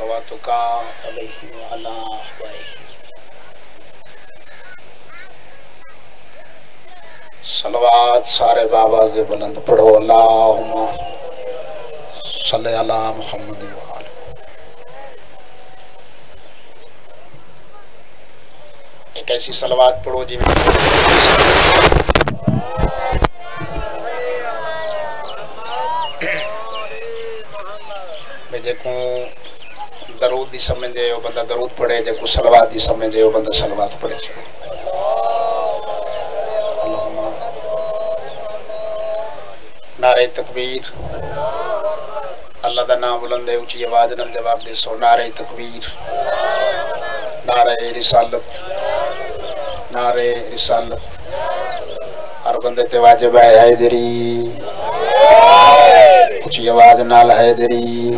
صلواتک علیہ وعلی آبائہ صلوات سارے بابا سے بلند پڑھو اللہم صلی علی محمد وآلہ ایک ایسی صلوات پڑھو جی میں جیکوں درود دی سمجھے وہ بندہ درود پڑھے جیکوں صلوات دی سمجھے وہ بندہ صلوات پڑھے نعرہ تکبیر اللہ دا نام بلند ہے اونچی آواز نال جواب دے سو نعرہ تکبیر نعرہ رسالت نعرہ رسالت ہر بندے تے واجب ہے حیدری اونچی آواز نال حیدری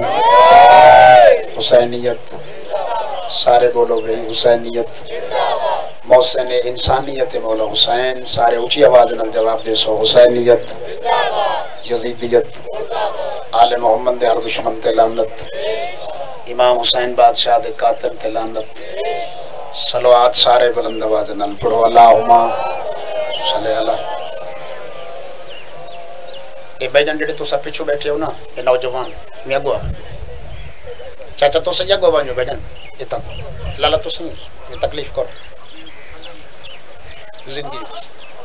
حسینیت سارے بولو بھئی حسینیت محسن انسانیت مولا حسین سارے اونچی آواز نال جواب دے سو حسینیت یزیدیت آل محمد دے ہر دشمن تے لعنت امام حسین بادشاہ دے قاتل تے لعنت صلوات سارے بلند آواز نال پڑھو اللہم صلی علی اے بھائی جان جڑے تو سب پیچھے بیٹھے ہو نا اے نوجوان میں اگوا چاچا تو سے اگوا بانجو بھائی جان یہ تک لالا تو سے نہیں یہ تکلیف کرو زندگی بس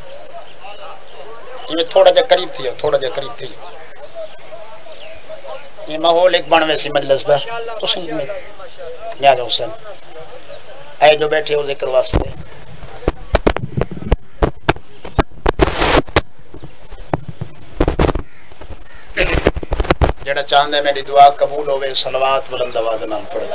یہ تھوڑا جا قریب تھی تھوڑا جا قریب تھی یہ ماحول ایک بن ویسی مجلس دا تو صحیح میں نیاز حسین اے جو بیٹھے ہو ذکر واسطے جڑا چاہندے میری دعا قبول ہوئے صلوات بلند آواز نال پڑھے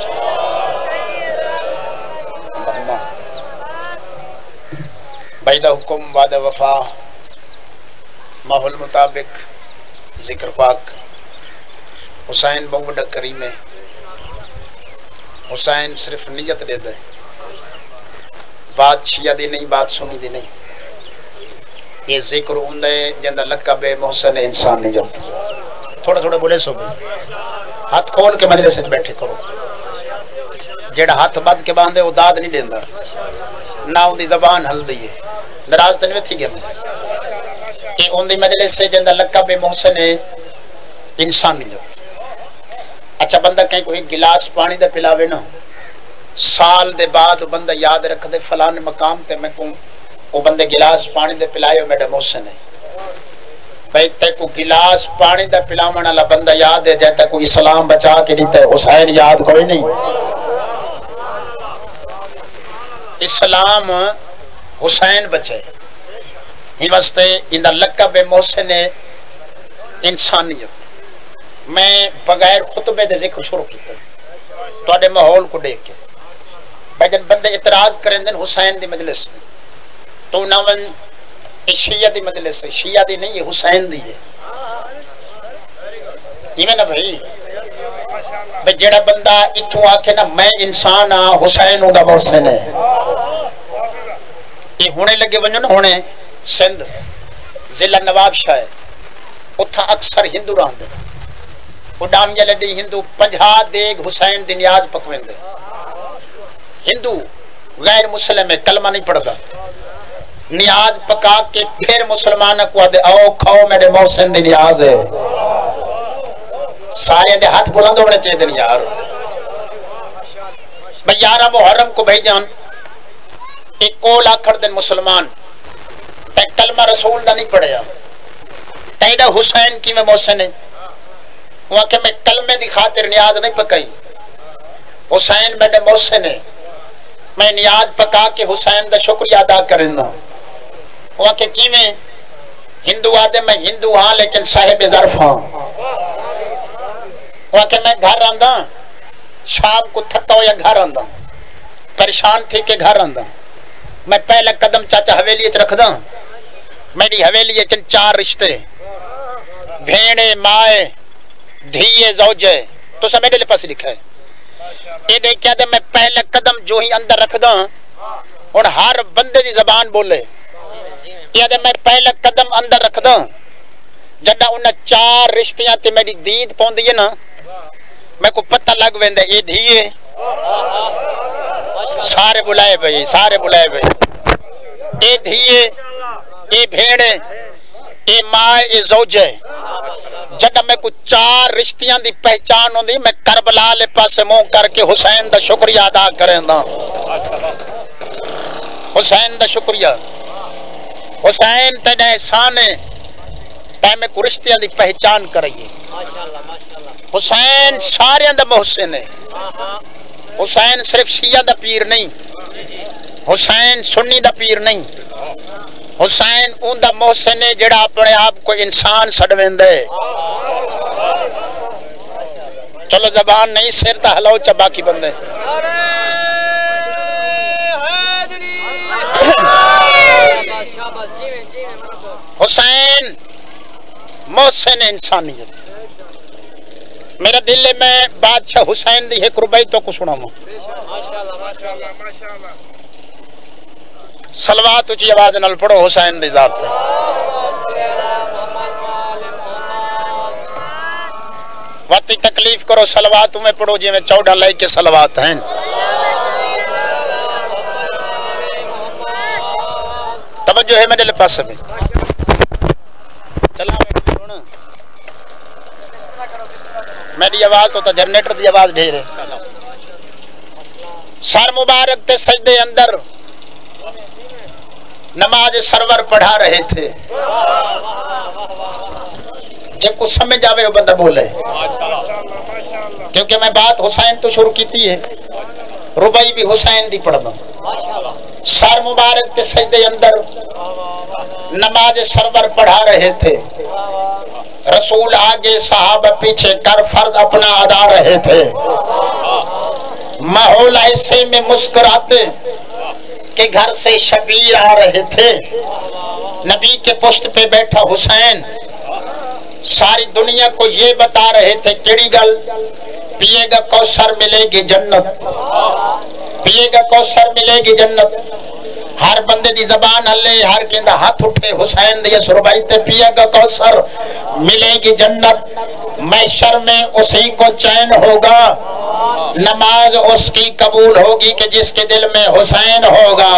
بعد حکم بعد وفا ماحول مطابق ذکر پاک حسین بہت بڑا کریم ہے حسین صرف نیت دے دے بات شیعہ دی نہیں بات سنی دی نہیں یہ ذکر ہوندے جندہ لقب محسن انسانیت تھوڑا تھوڑا بولے سو ہاتھ کھول کے مجلس سے بیٹھے کرو جڑا ہاتھ بد کے باندھے وہ داد نہیں دیندہ نہ ان دی زبان ہل دیئے نراز تنوے تھی گیا میں کہ ان دی مجلس سے جندہ لقب محسن انسانیت اچھا بندہ کہیں کوئی گلاس پانی دے پلاوے نا سال دے بعد بندہ یاد رکھ دے فلان مقام تے میں کہوں وہ بندے گلاس پانی دے پلائے میرا محسن ہے بھئی تے کو گلاس پانی دے پلاوان والا بندہ یاد ہے جیتا کوئی اسلام بچا کے دیتا ہے حسین یاد کوئی نہیں اسلام حسین بچے ہی واسطے اندہ لقب محسن انسانیت میں بغیر خطبے دے ذکر شروع کیتا تو اڈے ماحول کو دیکھ کے بھائی جن بندے اعتراض کریں دن حسین دی مجلس دی تو ناون شیعہ دی مجلس ہے شیعہ دی نہیں ہے حسین دی ہے یہ میں نا بھائی بھائی جڑا بندہ اتھو آکے نا میں انسان ہاں حسین ہوں دا محسن ہے یہ ہونے لگے ونجو نا ہونے سندھ ضلع نواب شاہ اتھا اکثر ہندو رہن دے اڈام یا لڈی ہندو 50 دیگ حسین دی نیاز پکوین دے ہندو غیر مسلم ہے کلمہ نہیں پڑھتا نیاز پکا کے پھر مسلمان کو دے آؤ کھاؤ میرے محسن دی نیاز ہے سارے دے ہاتھ بلند ہونے چاہیے دن یار بھئی یارہ محرم کو بھائی جان ایک کول آکھر دن مسلمان تے کلمہ رسول دا نہیں پڑھیا تیڑا حسین کی میں محسن ہے وہاں کہ میں کلمے دی خاطر نیاز نہیں پکائی حسین میرے محسن ہے میں نیاز پکا کے حسین دا شکریہ ادا کرنا وہاں کہ کی میں ہندو آدھے میں ہندو ہاں لیکن صاحب ظرف ہاں وہاں کہ میں گھر آندھا شام کو تھکا ہو یا گھر آندھا پریشان تھی کہ گھر آندھا میں پہلا قدم چاچا حویلی اچھ رکھ دا میری حویلی اچھ 4 رشتے بھیڑے مائے دھیے زوجے تو سب میرے لئے پاس لکھا ہے یہ دیکھیا دے میں پہلا قدم جو ہی اندر رکھ دا اور ہر بندے دی زبان بولے یہ دے میں پہلا قدم اندر رکھ دا جڑا انہاں 4 رشتیاں تے میری دید پون دیئے نا میں کو پتہ لگ ویندے اے دھیے سارے بلائے بھئی سارے بلائے بھئی اے دھیے اے بھیڑے اے ماں اے زوجے جگہ میں کچھ 4 رشتیاں دی پہچان ہوں دی میں کربلا لے پاسے منہ کر کے حسین دا شکریہ ادا کریں دا حسین دا شکریہ حسین تیڑے احسانے تے میں کو رشتیاں دی پہچان کرئیے حسین سارے اندر محسن ہے حسین صرف شیعہ دا پیر نہیں حسین سنی دا پیر نہیں حسین اون دا محسن ہے جڑا اپنے آپ کو انسان سڑوین دے چلو زبان نہیں سر تا ہلاو چا باقی بندے حسین محسن انسانیت میرا دل میں بادشاہ حسین دی ایک ربائی تو کو سنا ہوں صلوات اچھی آواز نال پڑھو حسین دی ذات تے وقتی تکلیف کرو صلوات میں پڑھو جی میں 14 لائے کے صلوات ہیں توجہ ہے میرے پاس میں چلا میری آواز ہوتا جنریٹر دی آواز ڈھیر ہے سر مبارک تے سجدے اندر نماز سرور پڑھا رہے تھے جب کچھ سمجھ آوے وہ بندہ بولے کیونکہ میں بات حسین تو شروع کیتی ہے ربائی بھی حسین دی پڑھ دوں سر مبارک تے سجدے اندر نماز سرور پڑھا رہے تھے رسول آگے صحابہ پیچھے کر فرض اپنا ادا رہے تھے ماحول ایسے میں مسکراتے کہ گھر سے شبیر آ رہے تھے نبی کے پشت پہ بیٹھا حسین ساری دنیا کو یہ بتا رہے تھے کیڑی گل پیے گا کوثر ملے گی جنت پیے گا کوثر ملے گی جنت ہر بندے دی زبان ہلے ہر کہندا ہاتھ اٹھے حسین دی سربائی تے پیے گا کوثر ملے گی جنت محشر میں اسی کو چین ہوگا نماز اس کی قبول ہوگی کہ جس کے دل میں حسین ہوگا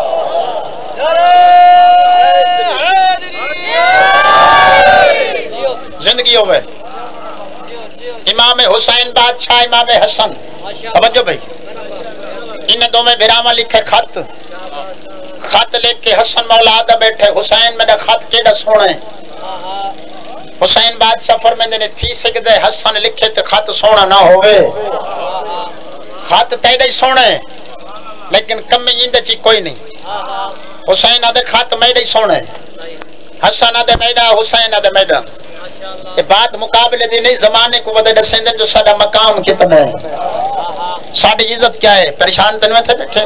زندگی ہوئے امام حسین بادشاہ امام حسن توجہ بھئی انہیں دو میں بھراما لکھے خط لکھ کے حسن مولا آدھا بیٹھے حسین میں نے خط کیڑا سونے حسین بادشاہ فرمیندے نے تھی سکتے حسن لکھے تے خط سونا نہ ہوئے خط تیڑے سونے لیکن کمی اندے چی کوئی نہیں حسین آدھے خط میڈے سونے حسن آدھے میڈا حسین آدھے میڈا یہ بات مقابلے دی نہیں زمانے کو ودے ڈسیندن جو ساڑا مقام کتنا ہے ساڑی عزت کیا ہے پریشان تنوے تھے بیٹھے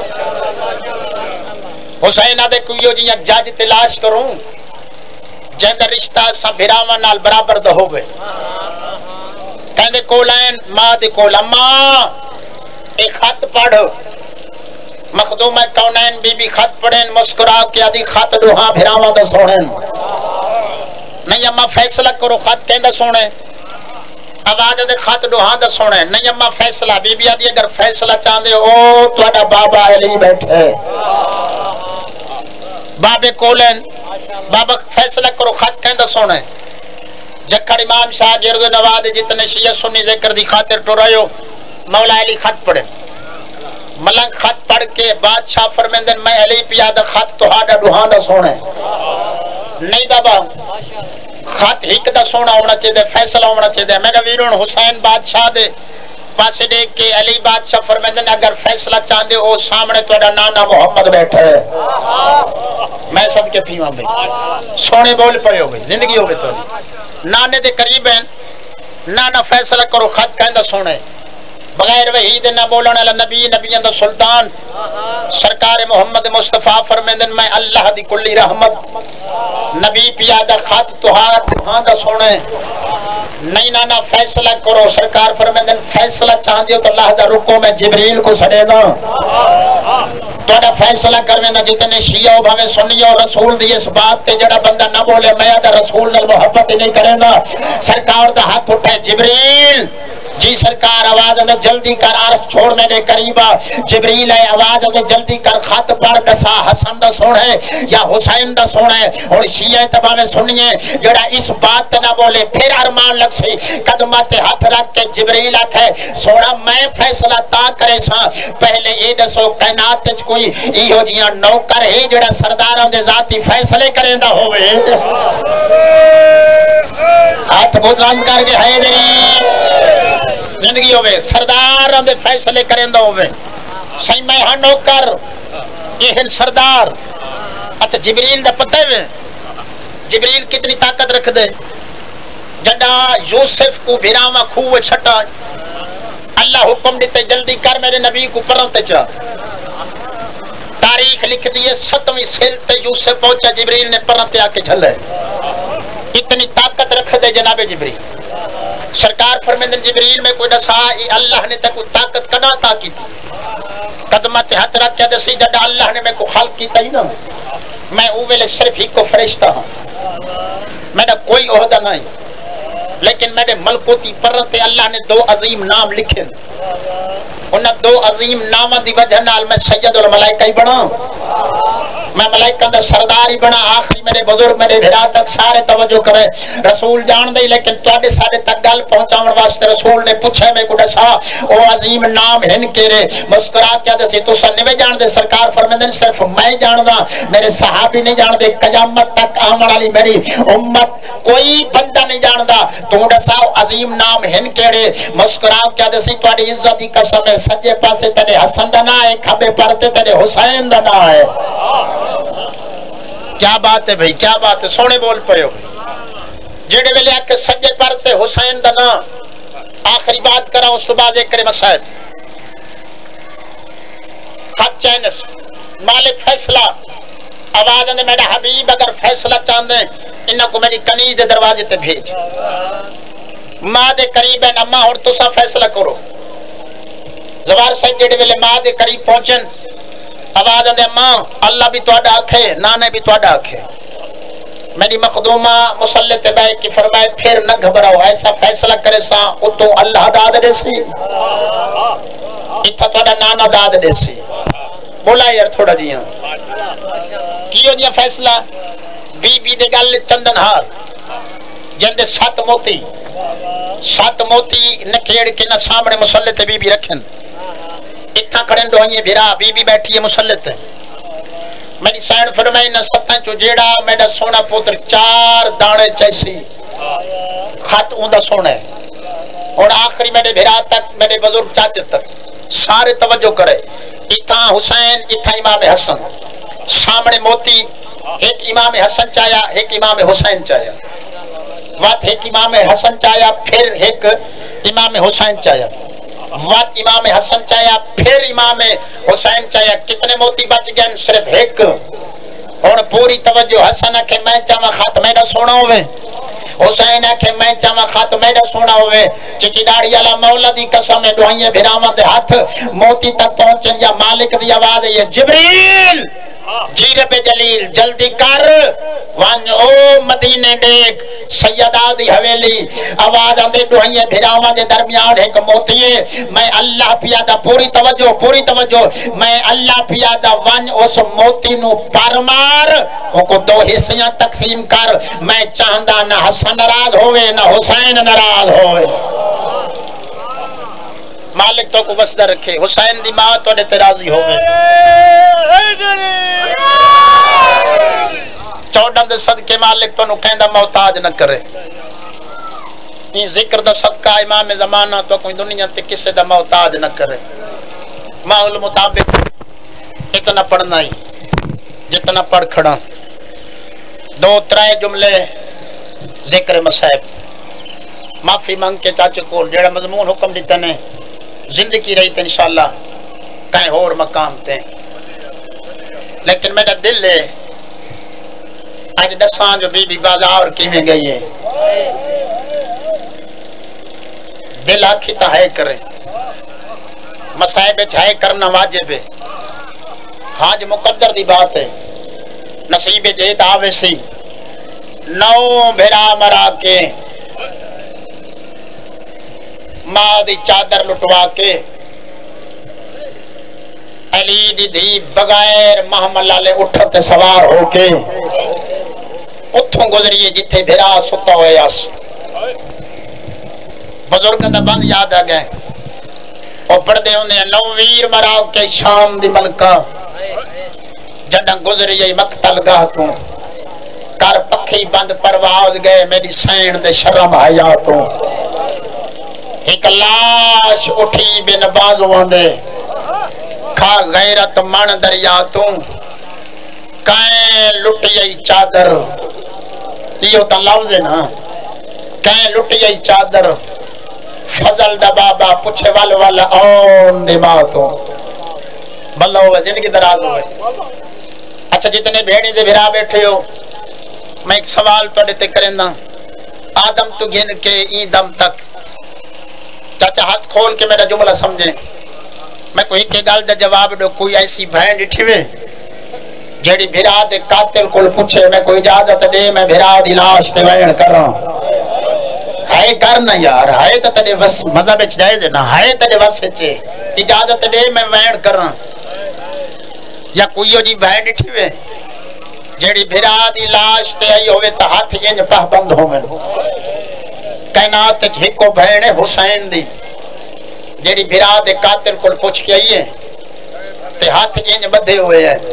حسین آدھے کوئیو جی یک جاج تلاش کروں جہندہ رشتہ سا بھراوان نال برابر دہ ہوئے کہندے کولین ماں دے کولا ماں ایک خط پڑھ مخدوم کونین بی بی خط پڑھیں مسکرا کے آدھی خط دوہاں بھراوان دا سوڑیں نہیں اممہ فیصلہ کرو خط کہندہ سوڑیں آواز دے خط دوہاں دا سوڑیں نہیں اممہ فیصلہ بی بی آدھی اگر فیصلہ چاندے او تو اڈا بابا علی بیٹھے بابے کولین بابا فیصلہ کرو خط کہندہ سونے جکڑ امام شاہ گرد نواد جتنے شیعہ سنی ذکر دی خاطر ٹورائیو مولا علی خط پڑھے ملنگ خط پڑھ کے بادشاہ فرمیندن میں علی پیادہ خط تو ہاڑا ڈوہاں دا سونے نہیں بابا خط ہک دا سونا ہونا چاہے دے فیصلہ ہونا چاہے دے میرا ویرون حسین بادشاہ دے پاسے دیکھ کے علی بادشاہ فرمیندن اگر فیصلہ چاندے او سامنے توڑا نانا محمد بیٹھا ہے میں صدقے تھی وہاں بھی سونے بول پائے ہو گئی زندگی ہو گئی تو نانے دے قریب ہیں نانا فیصلہ کرو خط کہندہ سونے بغیر وحید نہ بولنے والا نبی نبیان دا سلطان سرکار محمد مصطفیٰ فرمیندن میں اللہ دی کلی رحمت نبی پیادہ خط توہاں دا سونے نہیں نانا فیصلہ کرو سرکار فرمیندن فیصلہ چاہندی ہو تو اللہ دا رکو میں جبریل کو سڑے دا توڑا فیصلہ کروینا جتنے شیعہ ہو بھاوے سنی ہو رسول دی اس بات تے جڑا بندہ نہ بولے میں دا رسول نال محبت نہیں کرے دا سرکار دا ہاتھ اٹھے جبریل جی سرکار آواز دے جلدی کر عرش چھوڑ میرے قریبا جبریل ہے آواز دے جلدی کر خط پڑھ دسا حسن دا سونا ہے یا حسین دا سونا ہے اور شیعہ تباہ میں سنیے جڑا اس بات نہ بولے پھر ارمان لگ سی قدمات ہاتھ رکھ کے جبریل آکھے سونا میں فیصلہ تا کرے سا پہلے یہ دسو کائنات وچ کوئی ایہو جیاں نوکر ہے جڑا سرداراں دے ذاتی فیصلے کریندا ہوے ہاتھ بلند کر کے حیدری زندگی ہوئے سردار دے فیصلے کرندہ ہوئے صحیح میں ہاں نوکر یہ سردار اچھا جبریل دا پتہ ہے جبریل کتنی طاقت رکھ دے جڑا یوسف کو بھیراما کھوے چھٹا اللہ حکم دیتے جلدی کر میرے نبی کو پرنتے چاہ تاریخ لکھ دیئے 7ویں سیلتے یوسف پہنچا جبریل نے پرنتے آکے جھلے اتنی طاقت رکھ دے جناب جبریل سرکار فرمیندن جبریل میں کوئی نسا اللہ نے تک کوئی طاقت کنا تا کی تھی قدمت ہاتھ رکھ کیا دسی جڑا اللہ نے میں کو خلق کیتا ہی نا میں اویلے صرف ہی کو فرشتہ ہوں میرا کوئی عہدہ نہیں لیکن میرے ملکوتی پرنتے اللہ نے 2 عظیم نام لکھے انہاں 2 عظیم نامہ دی وجہ نال میں سید الملائکہ ہی بنا میں ملائکہ دا سردار ہی بنا آخری میرے بزرگ میرے بھرا تک سارے توجہ کرے رسول جان دے لیکن توڑے سارے تک گل پہنچاون واسطے رسول نے پوچھے میں کو دسا او عظیم نام ہن کیرے مسکرات کیا دسی تو سنوے جان دے سرکار فرمیندن صرف میں جاندا میرے صحابی نہیں جان دے قیامت تک آمن والی میری امت کوئی بندہ نہیں جاندا تو دسا عظیم نام ہن کیڑے مسکرات کیا دسی توڑی عزت دی قسم ہے سجے پاسے تیرے حسن دا نام ہے کھبے پرتے تیرے حسین دا نام ہے کیا بات ہے بھئی کیا بات ہے سونے بول پڑے ہو جیڑے ویلے آکے سجے پرتے حسین دا نام آخری بات کرا اس تو بعد ایک کرے مسائل خط چینس مالک فیصلہ آواز اندے میرا حبیب اگر فیصلہ چاندیں انہاں کو میری کنیز دے دروازے تے بھیج ماں دے قریب ہے نمہ اور تو سا فیصلہ کرو زوار صاحب جیڑے ویلے ماں دے قریب پہنچن آواز اندے ماں اللہ بھی توڑا آکھے نانے بھی توڑا آکھے میری مخدومہ مسلط بے کی فرمائے پھر نہ گھبراؤ ایسا فیصلہ کرے سا اتو اللہ داد دے سی اتھا توڑا نانا داد دے سی بولا یار تھوڑا جیاں کیوں جیاں فیصلہ بی بی دے گل چندن ہار جندے 7 موتی نکیڑ کے نہ سامنے مسلط بی بی رکھن اتھا کھڑن دوئیں بھیرا بی بی بیٹھی ہے مسلط ہے میری سین فرمائی نہ ستاں چو جیڑا میڈا سونا پوتر 4 دانے چیسی خط اندہ سونا ہے اور آخری میرے بھیرا تک میرے بزرگ چاچے تک سارے توجہ کرے اتھا حسین اتھا امام حسن سامنے موتی ایک امام حسن چاہیا ایک امام حسین چاہیا وات ایک امام حسن چاہیا پھر ایک امام حسین چاہیا وات امام حسن چاہیا پھر امام حسین چاہیا کتنے موتی بچ گئے صرف ایک اور پوری توجہ حسن ہے کہ میں چاہاں خط میرا سونا ہوئے حسین ہے کہ میں چاہاں خط میرا سونا ہوئے چکی ڈاڑی اللہ مولا دی قسم ہے دعائیں بھیراما دے ہاتھ موتی تک پہنچن یا مالک دی آواز ہے یہ جبریل جی رب جلیل جلدی کر وان او مدینے دیکھ سیدہ دی حویلی آواز اندر دعائیں بھیراما دے درمیان ایک موتی ہے میں اللہ پیادہ پوری توجہ میں اللہ پیادہ وان اس موتی نو پرمار ان کو 2 حصیاں تقسیم کر میں چاہندہ نہ حسن ناراض ہوئے نہ حسین ناراض ہوئے مالک تو کو وسدہ رکھے حسین دی ماں تو نے راضی ہوئے 14 دے صدقے مالک تو نو کہندہ محتاج نہ کرے یہ ذکر دا صدقہ امام زمانہ تو کوئی دنیا تے کسے دا محتاج نہ کرے ماحول مطابق اتنا پڑھنا ہی جتنا پڑھ کھڑا 2-3 جملے ذکر مصائب معافی مانگ کے چاچے کول جیڑا مضمون حکم دیتے نے زندگی رہی تے انشاءاللہ کہیں اور مقام تے لیکن میرا دل ہے آج دسان جو بی بی بازار کی میں گئی ہے دل آکھی تا ہے کرے مسائب ہے کرنا واجب ہے حاج مقدر دی بات ہے نصیب جیت آوے سی 9 بھیرا مرا کے ماں دی چادر لٹوا کے علی دی دھی بغیر محمد لالے اٹھت سوار ہو کے اتھوں گزریے جتھے بھرا ستا ہوئے آس بزرگ دا بند یاد آ گئے اور پڑھ دے انہیں نو ویر مراو کے شام دی ملکہ جڑا گزریے مقتل گاہ تو کر پکھی بند پرواز گئے میری سین دے شرم حیاتوں ایک لاش اٹھی بے نبازوان دے کھا غیرت من دریاتوں کہیں لٹی چادر یہ تا لفظ ہے نا کہیں لٹی چادر فضل دا بابا پوچھے والا اون دماغوں بلہ ہوئے زندگی دراز ہوئے اچھا جتنے بھیڑی دے بھرا بیٹھے ہو میں ایک سوال تو دیتے کریں نا آدم تو گھن کے این دم تک چاچا ہاتھ کھول کے میرا جملہ سمجھیں میں کوئی کے گال دا جواب دو کوئی ایسی بہن ڈٹھی ہوئے جیڑی بھرا دے قاتل کل پوچھے میں کوئی اجازت دے میں بھرا دی لاش تے وین کر رہا ہوں ہائے کرنا یار ہائے تا تڑے بس مزہ بیچ جائے زے نا ہائے تڑے بس چھے اجازت دے میں وین کر رہا ہوں یا کوئی ہو جی بہن ڈٹھی ہوئے جیڑی بھرا دی لاش تے آئی ہوئے تا ہاتھ ینج پہ بند ہو میں کائنات جھکو بہن حسین دی جیڑی بھرا دے قاتل کل پوچھ کے آئیے تے ہاتھ ینج بدھے ہوئے ہیں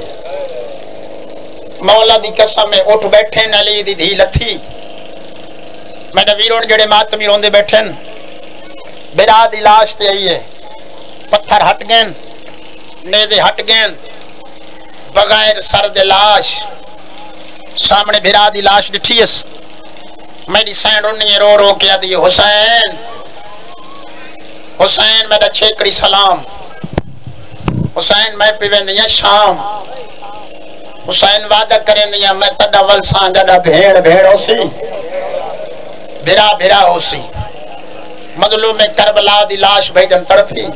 مولا دی قسم میں اٹھ بیٹھے علی دی دھی لتھی میں نے ویرون جڑے ماتمی روندے بیٹھے بھرا دی لاش تے آئیے پتھر ہٹ گئن نیزے ہٹ گئن بغیر سر دے لاش سامنے بھرا دی لاش ڈٹھیس میری سین رونی رو رو کیا دی حسین حسین میرا چھیکڑی سلام حسین میں پیویں دیا شام حسین وعدہ کریں دیا میں تڑا ولسان جڑا بھیڑ بھیڑ ہو سی بھرا بھرا ہو سی مظلوم کربلا دی لاش بھیجن تڑپی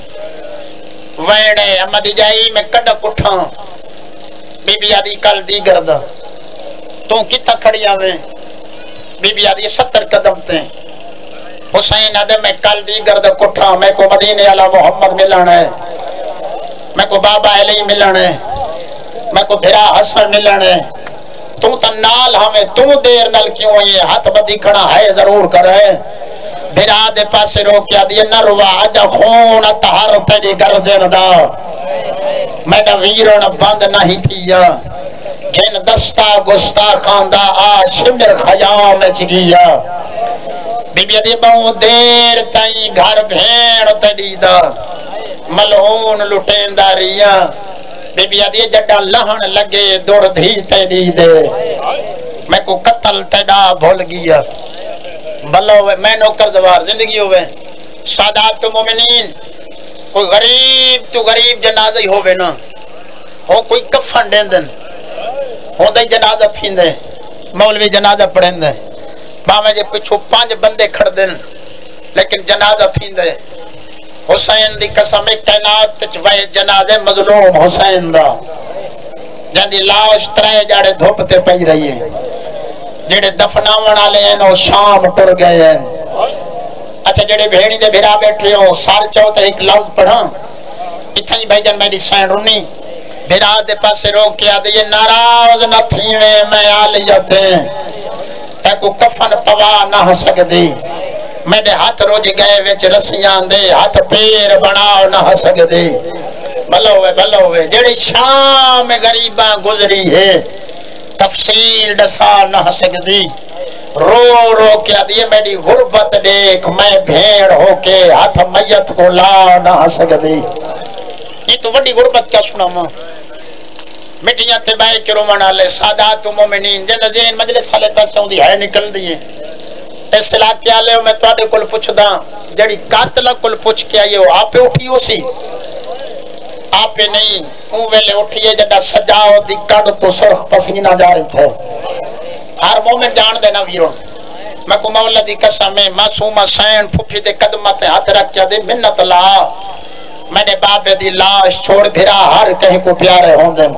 ویڑے امدی جائی میں کڑک اٹھاں بی بی آدھی کل دی گرد تو کتا کھڑی آویں بی بی آدھی 70 قدم تے حسین آدھے میں کل دی گرد کٹھا میں کو مدینے علی محمد ملن ہے میں کو بابا علی ملن ہے میں کو بھرا حسن ملن ہے تو تا نال ہمیں تو دیر نل کیوں یہ ہاتھ بدی کھڑا ہے ضرور کرے بھرا دے پاسے رو کیا دیئے نہ روا آجا خون اتحار تیری گردن دا میں نے ویرون بند نہیں تھیا گھن دستا گستا خاندہ آشمر خیام چگیا بی بی دی بہو دیر تائیں گھر بھیڑ تڑی دا ملعون لٹین داریا بی بی دی جڑا لہن لگے دوڑ دھی تڑی دے میں کو قتل تڑا بھول گیا بلو میں نوکر دوار زندگی ہوئے سادات مومنین کوئی غریب تو غریب جنازہ ہی ہوئے نا ہو کوئی کفن دین دن ہو دے جنازہ تھین دے مولوی جنازہ پڑھیں دے باہمیں جے پچھو 5 بندے کھڑ دن لیکن جنازہ تھین دے حسین دی قسم کائنات چوائے جنازے مظلوم حسین دا جن دی لاش ترائے جاڑے دھوپتے پئی رہی ہے جڑے دفناون آلے ہیں وہ شام ٹر گئے ہیں اچھا جڑے بھیڑی دے بھرا بیٹھے ہو سار چاہتا ایک لفظ پڑھا اتھائی بھائی جن میری سین رونی بھرا دے پاسے رو کیا دے یہ ناراض نہ تھینے میں آلی جاتے ہیں تیکو کفن پوا نہ سک دی میرے ہاتھ روج گئے ویچ رسیاں دے ہاتھ پیر بناو نہ سک دی بلو ہوئے جڑی شام غریباں گزری ہے تفصیل ڈسا نہ سک دی رو رو کیا دیئے میری غربت دیکھ میں بھیڑ ہو کے ہاتھ میت کو لا نہ سک دی یہ تو بڑی غربت کیا سنا ماں مٹیاں تے بائے کے رومن آلے سادات و مومنین جن زین مجلس حالے پیسے ہوں دی ہے نکل دیئے اس علاقے آلے ہو میں تو آدھے کل پوچھ دا جڑی قاتلہ کل پوچھ کے آئیے ہو آپ پہ اٹھی ہو سی آپ پہ نہیں اون ویلے اٹھئے جڑا سجاؤ دی کڑ تو سرخ پسینہ جا رہی تھے ہر مومن جان دے نا ویرون میں کو مولا دی قسم میں معصومہ سین پھوپھی دے قدمت ہاتھ رکھ کیا دے منت لا میں نے بابے دی لاش چھوڑ بھرا ہر کہیں کو پیارے ہوں دے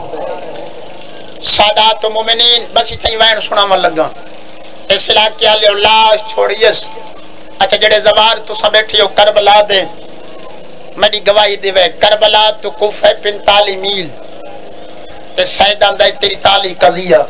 سادات و مومنین بس اتنی وین سنا من لگا اس علاقے آلے لاش چھوڑیس اچھا جڑے زوار تو سب بیٹھی ہو کربلا دے میری گواہی دیوے کربلا تو کوفہ 45 میل تے سیدان دے 43 قضیہ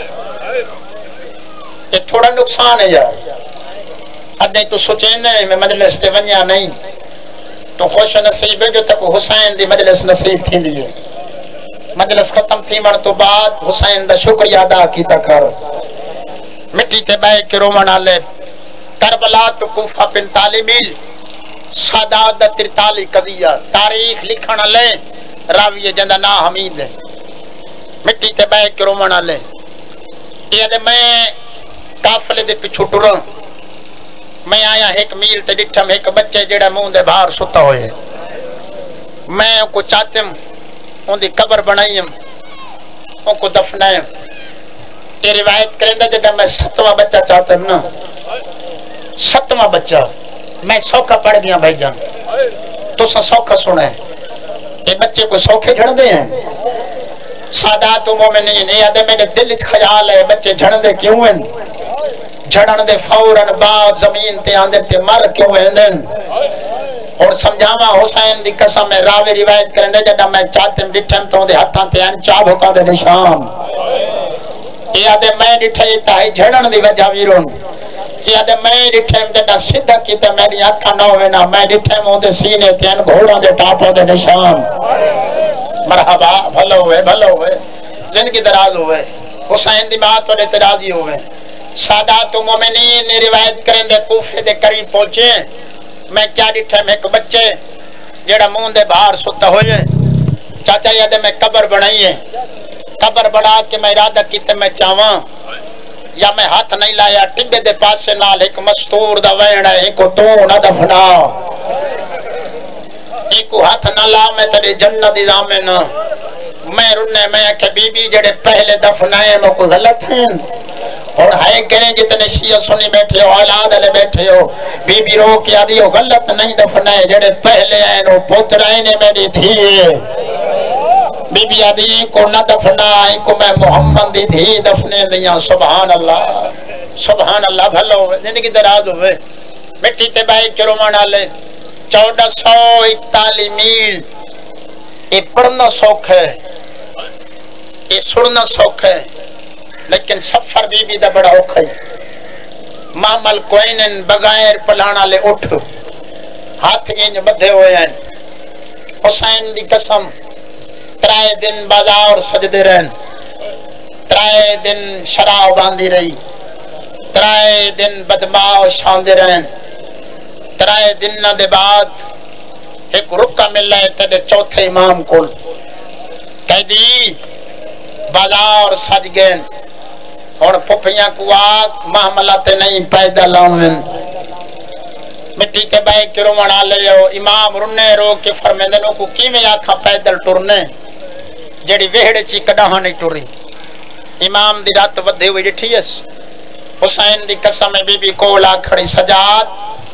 تے تھوڑا نقصان ہے یار ادھے تو سوچیں نہیں میں مجلس دے ونیا نہیں تو خوش نصیب ہے جو تک حسین دی مجلس نصیب تھی دیئے مجلس ختم تھی من تو بعد حسین دا شکریہ ادا کی تکر مٹی تے بے کے رومن آلے کربلا تو کوفہ 45 میل سادات دا 43 قضیہ تاریخ لکھن آلے راوی جندہ نا حمید ہے مٹی تے بے کے رومن آلے یہ دے میں کافلے دے پچھو ٹروں میں آیا ایک میل تے ڈٹھم ایک بچے جڑا مون دے باہر ستا ہوئے میں ان کو چاہتم ان دی قبر بنائیم ان کو دفنائیم یہ روایت کریں دا جگہ میں 7واں بچہ چاہتم نا 7واں بچہ میں سوکھا پڑھ گیا بھائی جان تو سوکھا سنے یہ بچے کو سوکھے جھڑ دے ہیں سادات و مومنین یہ آدھے میرے دل خیال ہے بچے جھڑ دے کیوں ہیں جھڑن دے فوراً بعد زمین تے آندر تے مر کیوں ہیں اور سمجھاوا حسین دی قسم میں راوی روایت کریں دے جڑا میں چاہتم ڈٹھم تو دے ہتھاں تے ان چابکاں دے نشان یہ آدھے میں ڈٹھے تاہی جھڑن دی وجہ ویرون یہ آدھے میں ڈٹھم جڑا سدھا کیتا میری آنکھاں نہ ہوئے نا میں ڈٹھم ہوں دے سینے تے ان گھوڑوں دے ٹاپوں دے نشان مرحبا بھلو ہوئے زندگی دراز ہوئے حسین دی بات والے ترازی ہوئے سادات و مومنین نے روایت کریں دے کوفے دے قریب پہنچے میں کیا ڈٹھے میں ایک بچے جڑا مون دے باہر ستا ہوئے چاچا یہ دے میں قبر بنائیے قبر بنا کے میں ارادہ کیتے میں چاہواں یا میں ہاتھ نہیں لایا ٹبے دے پاسے نال ایک مستور دا وین ہے ایک تو نہ دفنا ایک ہاتھ نہ لا میں تیرے جنت دی دامن میں رنے میں کہ بی بی جڑے پہلے دفنائے میں کوئی غلط ہیں اور ہائے کریں جتنے شیعہ سنی بیٹھے ہو اولاد علی بیٹھے ہو بی بی رو کیا دیو غلط نہیں دفنائے جڑے پہلے آئے نو پوترائے نے میری دھی بی بی آدھی کو نہ دفنائے کو میں محمد دی دھی دفنے دیا سبحان اللہ بھلو ہوئے زندگی دراز ہوئے مٹی تے بائی چرومان آلے 1441 میل یہ پڑھنا سوکھ ہے یہ سڑنا سوکھ ہے لیکن سفر بی بی دا بڑا اوکھا ہے مامل کوئنن بغیر پلانا لے اٹھ ہاتھ انج بدھے ہوئے ہیں حسین دی قسم 3 دن بازار سجدے رہن 3 دن شراب باندھی رہی 3 دن بدماؤ شاندے رہن 3 دن دے بعد ایک رکا مل رہے تیرے چوتھے امام کو کہہ دی بازار سج گئے اور پپیاں کو آگ محملات نہیں پیدا لاؤن مٹی تے بے کرو منا لے امام رنے رو کے فرمیدنوں کو کی میں آکھا پیدل ٹرنے جڑی ویڑے چی کڑاہاں نہیں ٹری امام دی رات ودھے ہوئی ڈٹھی ہے حسین دی قسم بی بی کولا کھڑی سجاد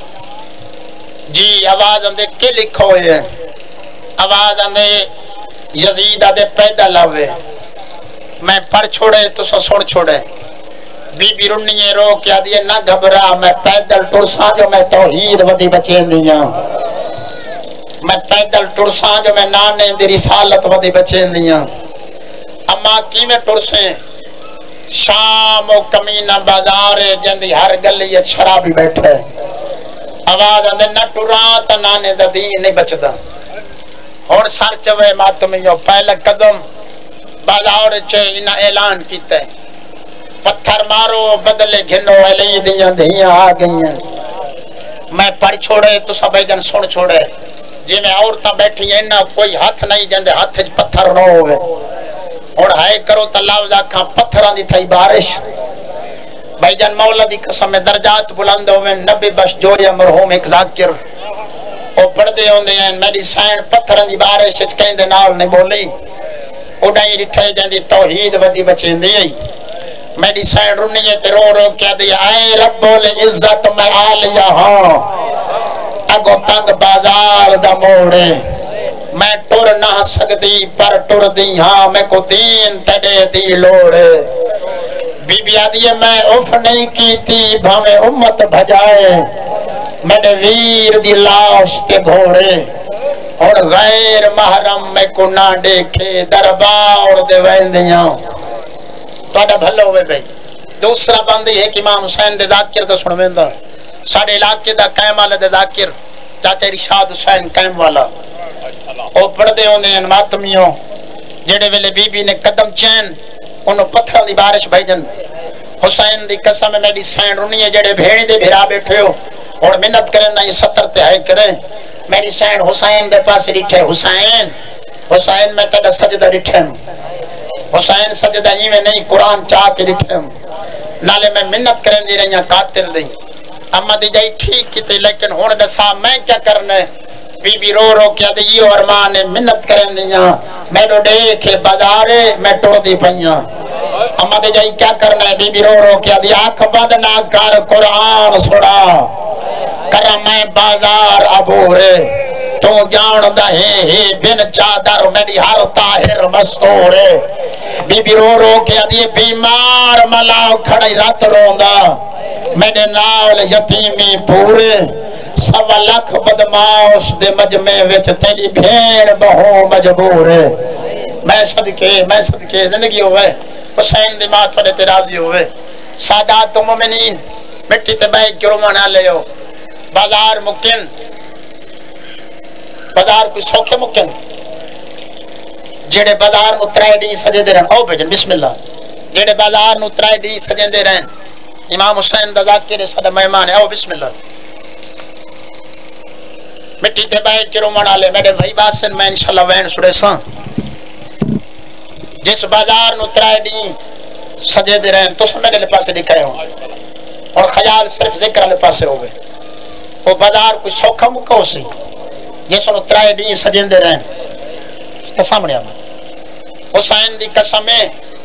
جی آواز اندے کے لکھو ہوئے آواز اندے یزید آدھے پیدا لاوے میں پڑھ چھوڑے تو سن چھوڑے بی بی رنیے رو کیا دیئے نہ گھبرا میں پیدل ٹرساں جو میں توحید ودی بچین دیا میں پیدل ٹرساں جو میں نانے دی رسالت ودی بچین دیا اما کی میں ٹرسیں شام و کمینہ بازار جندی ہر گلی شرابی بیٹھے آواز اندے نہ ٹران تا نانے دا دین نہیں بچدا اور سر چوے ماتمیوں پہلے قدم بازار چھے انہا اعلان کیتے پتھر مارو بدلے گھنو علی دیاں دھیاں آ گئی ہیں میں پڑھ چھوڑے تو سب جن سن چھوڑے جی میں عورتاں بیٹھی ہیں نہ کوئی ہاتھ نہیں جندے ہاتھ پتھر نہ ہوئے اور ہائے کرو تلاوزہ کھاں پتھران دی تھائی بارش بھائی جان مولا دی قسم میں درجات بلند ہوئے نبی بش جو یا مرحوم ایک ذاکر او پردے ہوندے ہیں میری سائن پتھران دی بارش کہیں دے نال نہیں بولی اڑائی رٹھے جاندی توحید ودی بچین دی میری سائن رنیے تے رو رو کیا دی اے رب العزت میں آلیا ہاں اگو تنگ بازار دا موڑے میں ٹر نہ سکتی پر ٹر دی ہاں میں کو دین تڑے دی لوڑے بی بی آدھی میں اف نہیں کی تھی بھامے امت بھجائے میرے ویر دی لاش تے گھوڑے اور غیر محرم میں کو نہ دیکھے دربار دے ویندیاں توڑا بھلو ہوئے بھئی دوسرا بندی ہے کہ امام حسین دے ذاکر دا سنویندہ ساڑھے علاقے دا قائم والا دے ذاکر چاچا رشاد حسین قائم والا او پردے ہوندے ہیں ماتمیوں جڑے ویلے بی بی نے قدم چین انہوں پتھر دی بارش بھیجن حسین دی قسم میں میری سین رونی ہے جڑے بھیڑی دے بھیرا بیٹھے ہو اور منت کریں نہ یہ 70 تہائی کریں میری سین حسین دے پاس رٹھے حسین میں تیرا سجدہ رٹھے حسین سجدہ ہی میں نہیں قرآن چاہ کے رٹھے نالے میں منت کریں دی رہی ہیں قاتل دی اما دی جائی ٹھیک کی تھی لیکن ہون دسا میں کیا کرنے بی بی رو رو کیا دی یہ اور ماں نے منت کریں دیا میں نے دیکھے بازارے میں ٹوڑ دی پہیاں اما دی جائی کیا کرنے بی بی رو رو کیا دی آنکھ بند نہ کر قرآن سڑا کرم میں بازار عبورے تو جان دہے بن چادر میری ہر طاہر مستورے بی بی رو رو کیا دی بیمار ملاو کھڑی رات روندا میرے نال یتیمی پورے سوا لکھ بدماش دے مجمع وچ تیری بھیڑ بہو مجبور میں صدقے زندگی ہوئے حسین دی ماں تھوڑے تیرازی ہوئے سادات مومنین مٹی تے بیگ گرو منا لے ہو بازار مکن بازار کوئی سوکھے مکن جیڑے بازار مترائی ڈی سجے دے رہن او بھجن بسم اللہ جیڑے بازار مترائی ڈی سجے دے رہن امام حسین دا ذاکر صدا مہمان ہے او بسم اللہ مٹی تے بائے کرو منا لے میرے بھائی باسن میں انشاءاللہ وین سڑے ساں جس بازار نو ترائے دی سجے دے رہے تو سب میرے لے پاسے دکھائے ہوں اور خیال صرف ذکر لے پاسے ہوئے وہ بازار کوئی سوکھا مکہ ہو سی جس نو ترائے دی سجے دے رہے تو سامنے آمد حسین دی قسمیں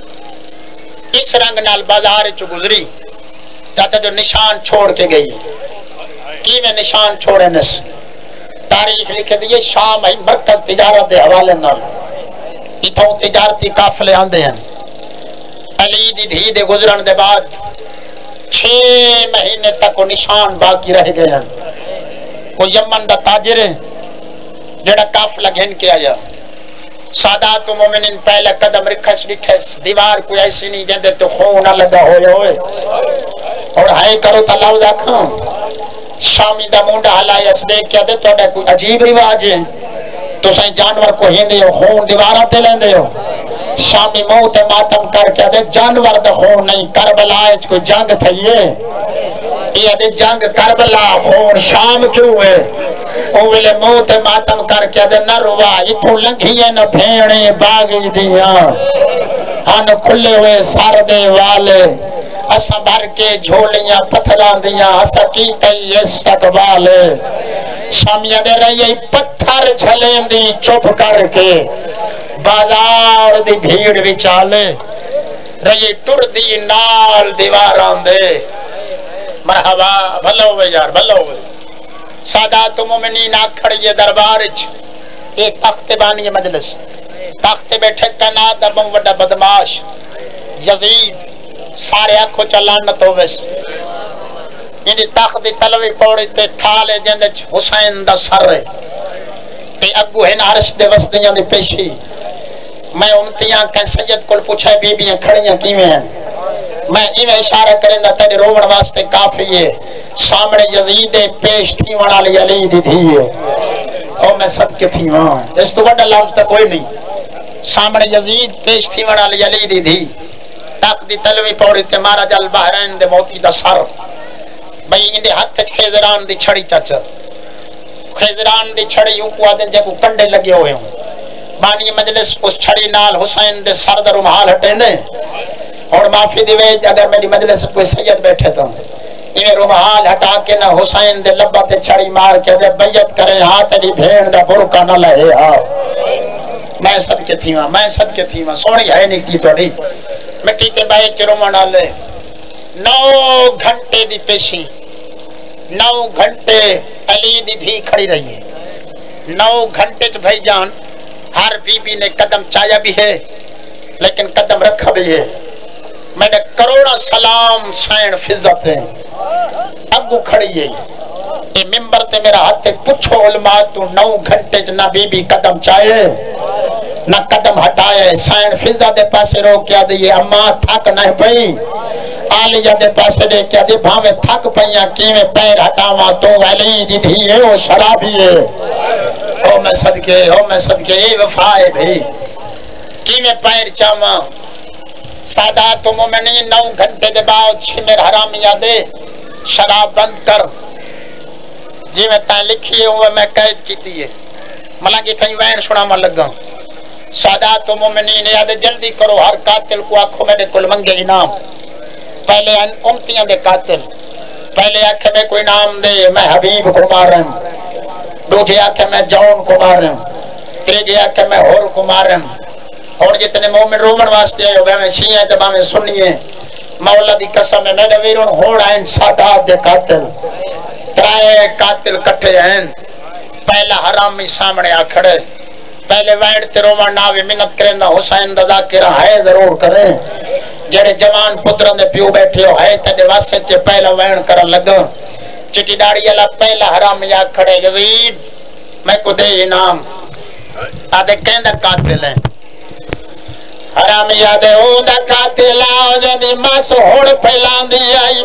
اس رنگ نال بازار چو گزری چاچا جو نشان چھوڑ کے گئی کی میں نشان چھوڑے نس تاریخ لکھے دیئے شام ہی مرکز تجارت دے حوالے نال اتھوں تجارتی کافلے آندے ہیں علی دی دھی دے گزرن دے بعد 6 مہینے تک وہ نشان باقی رہ گئے ہیں وہ یمن دا تاجر ہے جڑا کافلہ گھن کے آیا سادات و مومنین پہلے قدم رکھس ڈٹھس دیوار کوئی ایسی نہیں جندے تو خون نہ لگا ہوئے اور ہائے کرو تا لفظ آکھاں شامی دا مونڈا ہلائی اس دیکھ کیا دے تو کوئی عجیب رواج ہے تو سائیں جانور کو ہی دے ہو خون دیوارہ تے لیں دے ہو شامی موت ماتم کر کے دے جانور دا خون نہیں کربلا اچ کوئی جنگ تھئیے یہ دے جنگ کربلا خون شام کیوں ہے اولے موت ماتم کر کے دے نہ روا اتھو لنگھیے نہ بھیڑے باغی دیاں ہن کھلے ہوئے سار دے والے اسا بھر کے جھولیاں پتھران دیاں اسا کی تی استقبال شامیہ دے رہی پتھر جھلیں دی چپ کر کے بازار دی بھیڑ وچالے رہی ٹر دی نال دیواران دے مرحبا بھلو ہوئے یار بھلو ہوئے سادات و مومنین آکھڑیے دربارج ایک تخت بانی مجلس تخت بیٹھے کنا دربم وڈا بدماش یزید سارے آنکھوں چلانت ہوئیس یعنی تخت دی تلوی پوڑی تے تھالے جندچ حسین دا سر رہے تے اگو ہن عرش دے وسدیاں دی پیشی میں امتیاں کہیں سید کل پوچھے بی بیاں کھڑیاں کیویں ہیں میں ایویں اشارہ کریں دا تیرے روڑ واسطے کافی ہے سامنے یزید پیش تھی ونالی علی دی تھی ہے اور میں سب کے تھی وہاں اس تو وڈا لفظ تا کوئی نہیں سامنے یزید پیش تھی ونالی علی دی تھی تاک دی تلوی پوڑی تے مارا جل بحرین دے موتی دا سر بھئی اندے ہاتھ خیزران دی چھڑی چاچا خیزران دی چھڑی اوپو آدن جے کو کنڈے لگے ہوئے ہوں بانی مجلس اس چھڑی نال حسین دے سر در محال ہٹیں دے اور معافی دی ویج اگر میری مجلس کوئی سید بیٹھے تھا یہ روحال ہٹا کے نہ حسین دے لبا تے چھڑی مار کے دے بیعت کرے ہاں تیری بھیڑ دا برکا نہ لہے ہاں میں صدقے تھی ماں سونی ہے نہیں تھی توڑی مٹی تے بائی کے رومانا لے 9 گھنٹے دی پیشی 9 گھنٹے علی دی دھی کھڑی رہی ہے 9 گھنٹے چ بھائی جان ہر بی بی نے قدم چایا بھی ہے لیکن قدم رکھا بھی ہے میں نے کروڑا سلام سین فضت ہیں اگو کھڑی ہے اے ممبر تے میرا ہاتھ پچھو علماء تو 9 گھنٹے نہ بی بی قدم چاہے نہ قدم ہٹائے سائن فضا دے پاسے رو کیا دے یہ اماں تھک نہ پئی آلیہ دے پاسے دے کیا دے بھاوے تھک پئیاں کیویں پیر ہٹاواں تو ولی دی دھی ہے او شرابی ہے او میں صدقے اے وفا ہے بھئی کیویں پیر چاواں سادات مومنین 9 گھنٹے دے بعد شمر حرامیہ دے شراب بند کر جی میں تاں لکھیے ہوئے میں قید کیتی ہے ملانگی تھیں وین سنا میں لگا سادات مومنین یاد جلدی کرو ہر قاتل کو آنکھوں میرے کل منگے انعام پہلے امتیاں دے قاتل پہلے آنکھیں میں کوئی نام دے میں حبیب کو مار رہا ہوں دوجھے آنکھیں میں جون کو مار رہا ہوں تریجے آنکھیں میں ہور کو مار رہا ہوں اور جتنے مومن رومن واسطے آئے ہوئے میں شیعہ دبا میں سنیے مولا دی قسم میں میرے ویرون ہوڑا ہیں سادات دے قاتل ترائے قاتل کٹھے ہیں پہلا حرامی سامنے آکھڑے پہلے وائد تے رومن ناوی منت کریں دا حسین دا ذاکرہ ہے ضرور کریں جڑے جوان پتران دے پیو بیٹھے ہو ہے تے واسطے چے پہلا وائد کرن لگا چٹی ڈاڑی اللہ پہلا حرامی آکھڑے یزید میں کو دے انعام آدھے کہیں دا قاتل ہیں حرامی یادے ہوں دا قاتل آؤ جدی ماس ہوڑ پھیلان دی آئی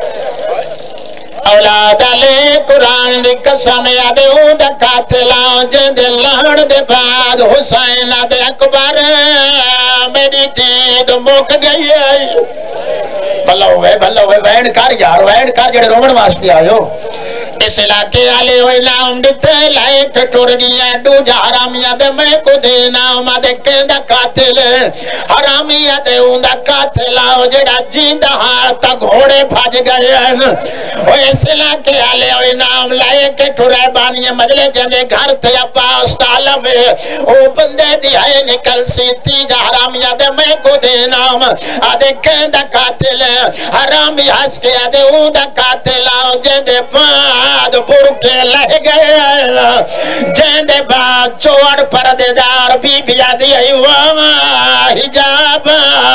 اولاد علی قرآن دی قسم یادے ہوں دا قاتل آؤ جدی لہن دے بعد حسین دے اکبر میری دید موک گئی آئی بھلا ہوئے وین کار یار وین کار جڑے رومن واسطے آئیو اس علاقے آلے ہوئے نام دیتے لائے کٹور گیا دو جا حرامیہ دے میں کو دے نام دے کہندہ قاتل حرامیہ دے اوندہ قاتل آؤ جڑا جیندہ ہاتھا گھوڑے بھاج گئے وہ اس علاقے آلے ہوئے نام لائے کٹور بانی مجلے جنے گھر تھے پاس تعلم او بندے دیئے نکل سی تیجا حرامیہ دے میں کو دے نام آدھے کہندہ قاتل حرامی ہس کے آدھے اوندہ قاتل آؤ جیندے بعد برکے لہ گئے جیندے بعد چوڑ پردیدار بی بی آدھی ایوہ حجاب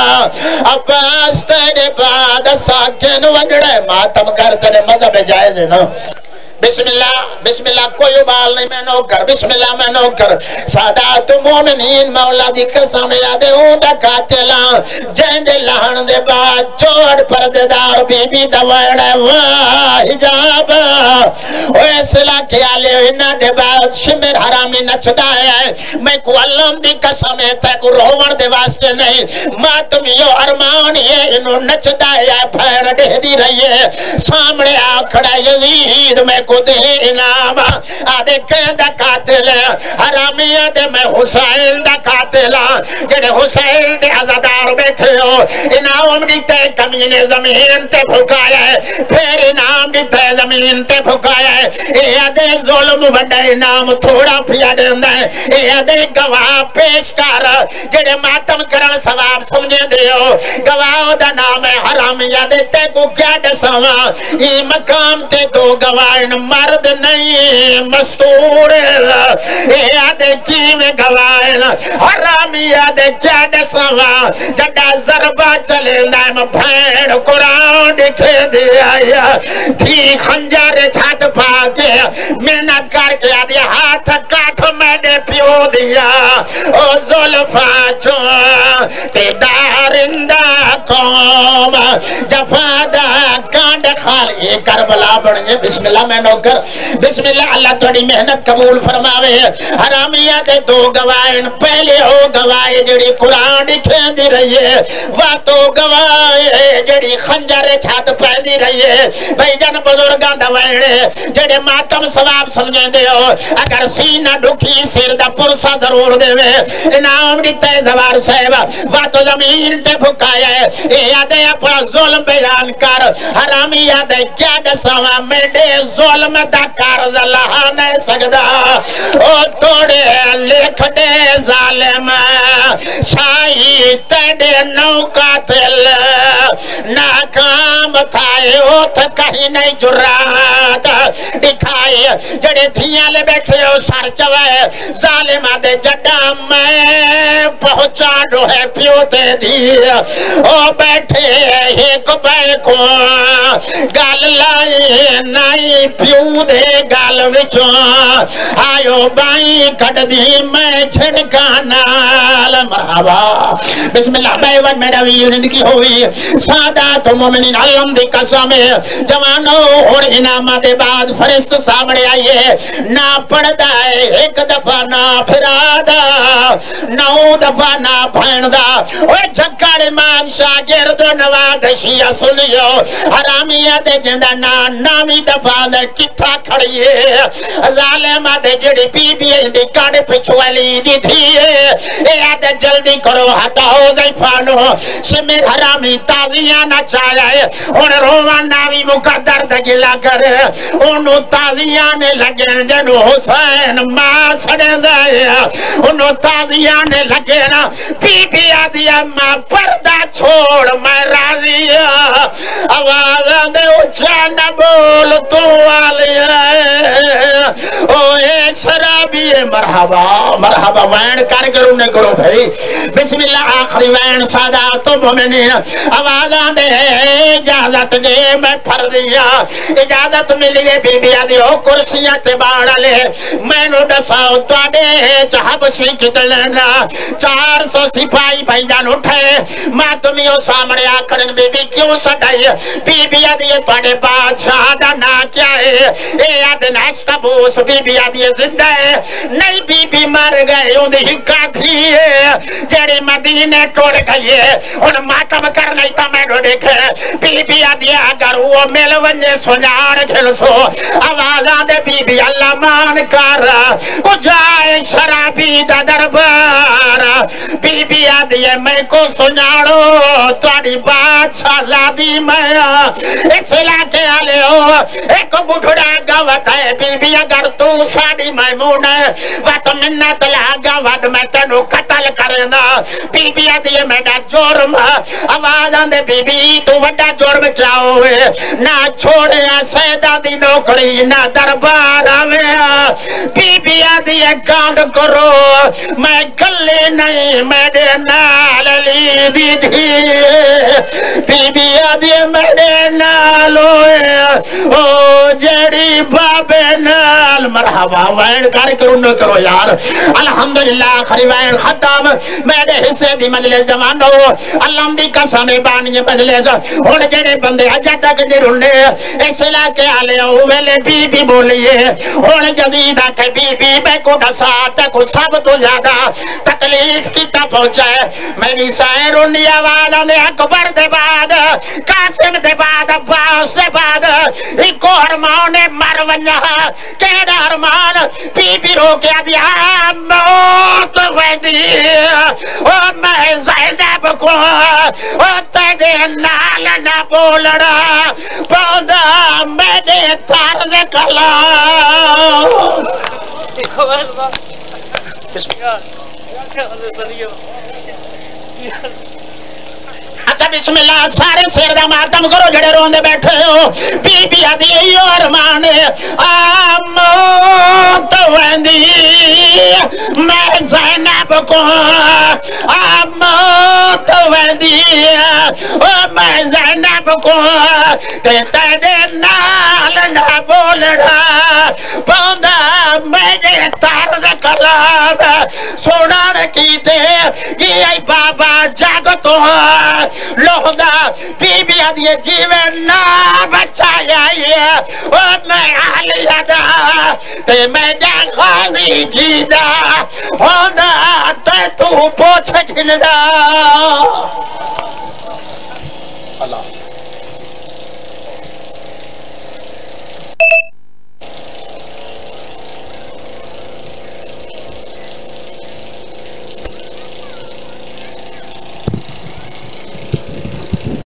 اپاس تیرے بعد ساکن وگڑے ماتم کرتے مذہب جائز ہے نا بسم اللہ کوئی ابال نہیں میں نوکر بسم اللہ میں نوکر سادات مومنین مولا دی قسم یادے ہوں دا قاتلان جیندے لہن دے بعد چوڑ پردیدار بی بی دوڑے واہ حجاب اوہ سلا کے آلے ہوئینا دے بعد شمر حرامی نچدا ہے میں کو علم دی قسم ہے تے کو روون دے واسطے نہیں ماتمیو ارمانی ہے انہوں نچدا ہے پھیر دے دی رہی ہے سامنے آکھڑا یزید میں کو دے انعام آدھے کہندہ قاتل حرامیہ دے میں حسین دا قاتل جڑے حسین دے عزادار بیٹھے ہو انعام دیتے کمینے زمین تے بھکایا ہے پھر انعام دیتے زمین تے بھکایا ہے اے آدھے ظلم بڑا انعام تھوڑا پیا دیندہ ہے اے آدھے گواہ پیش کر جڑے ماتم کرن ثواب سمجھے دیو گواہ دا نام ہے حرامیہ دیتے کو کیا ڈساوا یہ مقام تے دو گواہ مرد نہیں مستور یادے کی میں گوائن حرامی یادے کیا ڈسوا جڑا ضربہ چلے نائم بھین قرآن دکھے دیا تھی خنجر چھت پاکے منت کر کے آدھی ہاتھ کاٹ میں نے پیو دیا او ظلفہ چھو تے دارندہ قوم جفادہ کانڈ خالی کربلا بڑھئے بسم اللہ میں نوکر بسم اللہ اللہ توڑی محنت قبول فرماوے حرامیہ دے دو گوائن پہلے ہو گوائے جڑی قرآن دکھیں دی رہی ہے واتو گوائے جڑی خنجر چھات پہ دی رہی ہے بھئی جن بزرگان دوائنے جڑے ماتم ثواب سمجھیں دے ہو اگر سینہ ڈھکی سیر دا پرسا ضرور دے وے انعام دیتے زوار صاحب واتو زمین تے بھکایا ہے یادے اپنا ظلم بیان کر حرامیہ دے کیا ڈساوا میڈے ظلم دا کارز اللہ نہیں سکدا او توڑے لکھ دے ظالم شاہی تیڑے نو قاتل ناکام بتائے اوتھ کہیں نہیں جرات دکھائے جڑے دھیاں لے بیٹھے ہو سر چوائے ظالمہ دے جڈا میں پہنچا جو ہے پیوتے دی او بیٹھے ایک بے کو گال لائی نائی پیو دے گال وچوں آئیو بائی کٹ دی میں چھڑکا نال مرحبا بسم اللہ بیون میرا ویر زندگی ہوئی سادات مومنین علم دی قسم جوانو اور انامہ دے بعد فرست سامنے آئیے نہ پڑھ دائے ایک دفعہ نہ پھرادا 9 دفعہ نہ پھیندا اوہ جھکڑ امام شاگرد نواد شیعہ سنیو حرامیہ دے جندہ نامی دفعہ دے کتھا کھڑیے ظالمہ دے جڑی پی بھی اندی کڑ پچھوالی دی تھی اے آدھے جلدی کرو ہٹاؤ زیفانو شمیر حرامی تازیاں نہ چاہے ان روان ناوی مقدر دگلا کر انہوں تازیاں نے لگن جنو حسین ماں سڑے دائے انہوں تازیاں نے لگن بی آدھی اماں پردہ چھوڑ میں راضی آواز دے اچھا نہ بول تو آلی اوہ شرابی مرحبا مرحبا وین کر کرو نے کرو بھائی بسم اللہ آخری وین سادات مومنین آوازاں دے اجازت دے میں پھر دیا اجازت ملیے بی بی آدھی ہو کرسیاں تے باڑا لے میں نو ڈساؤ توڑے چہب شیک دلنا 400 سپاہی بھائی جان اٹھے ماں تمہیں ہو سامنے آکرن بی بی کیوں سڑائی بی بی آدھی توڑے بادشاہ دا نا کیا ہے اے آدھ ناشتہ بوس بی بی آدھی زندہ ہے نہیں بی بی مر گئے ان ہکا تھی جڑی مدینے ٹوڑ گئی ان ماتم کر نہیں تھا میں نے دیکھے بی بی آدھی اگر وہ مل ونجے سنیار کھل سو آوازاں دے بی بی اللہ مان کر اجائے شرابی دا دربار بی بی آدھی میں کو سنیارو توڑی بادشاہ لادی میں اس علاقے آلے ہو ایک بڑھڑا گوت ہے بی بی اگر تو ساڑی میمون ہے وقت منت لاغا ود میں تنو قتل کرنا بی بی آدھی میڈا جرم آوازاں دے بی بی تو وڈا جرم کیا ہوئے نہ چھوڑے سیدہ دی نوکری نہ دربار آوے بی بی آدھی کانڈ کرو میں گلے نہیں میڈے نال لی دی دی بی بی آدھی میڈے نال ہوئے او جڑی بابے نال مرحبا وین کر کرو کرو یار الحمدللہ خری وین ختم میرے حصے دی مجلس جوانو اللہ دی قسم بانی مجلس ہن جڑے بندے اج تک جڑنے اس علاقے والے ویلے بی بی بولیے ہن جزیدہ کہ بی بی میں کو ڈسا تک سب تو زیادہ تکلیف کیتا پہنچائے میری سائر انہی آواز نے اکبر دے بعد قاسم دے بعد عباس دے بعد ایک ارمان مر ونجا کیڑا ارمان بی بی رو کے دیا موت ویدی او میں زینب کو او تیرے نال نہ بولنا پودا میرے طرز کلام اچھا بسم اللہ سارے سیر دا ماتم کرو جڑے روندے بیٹھے ہو بی بی آدھی ایو ارمان موت ویندی میں زینب کو موت ویندی میں زینب کو تیرے نال نہ بولنا پودا میرے طرز کلام سنان کی دے گئی بابا جاگ تو لوہدہ بی بی آدھی جیوے نہ بچایا او میں آلیہ دا تے میں جاغانی جیدہ ہودا تے تو پوچھ گھن دا اللہ